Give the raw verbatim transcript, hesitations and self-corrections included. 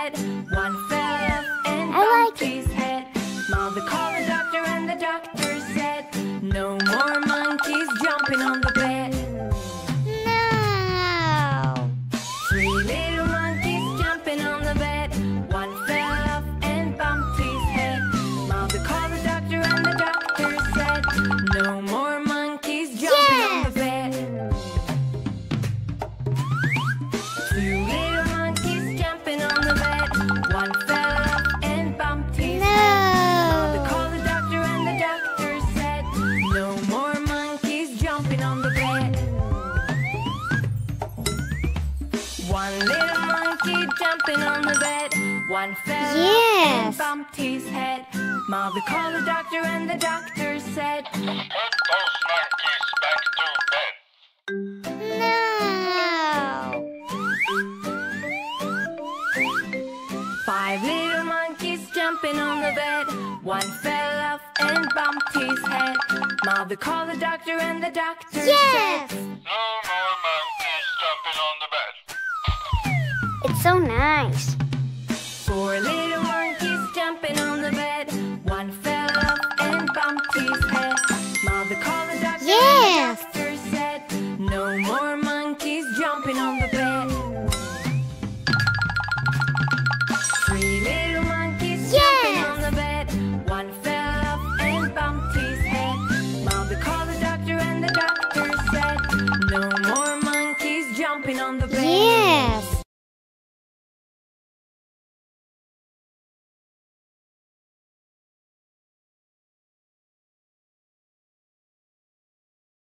bed. One fell off and I like bumped his head. Mother called the doctor and the doctor said, no more monkeys jumping on the bed. No. Three little monkeys jumping on the bed. One fell off and bumped his head. Mother called the doctor and the doctor said, no more monkeys jumping on the bed. Two little monkeys jumping on the bed. One fell off and bumped his head. Mother No. called the doctor and the doctor said, no more monkeys jumping on the bed. One little monkey jumping on the bed. One fell off and Yes. bumped his head. Mother called the doctor and the doctor said, Put those monkeys back to bed. No. Five little monkeys jumping on the bed. One fell off and bumped his head. Mother called the doctor and the doctor Yes. said, No more monkeys jumping on the bed. It's so nice. Four little monkeys jumping on the bed. One fell off and bumped his head. Mother called the doctor Yes. and the doctor said, no more monkeys jumping on the bed. Three little monkeys jumping Yes. on the bed. One fell off and bumped his head. Mother called the doctor and the doctor said, no more monkeys jumping on the bed.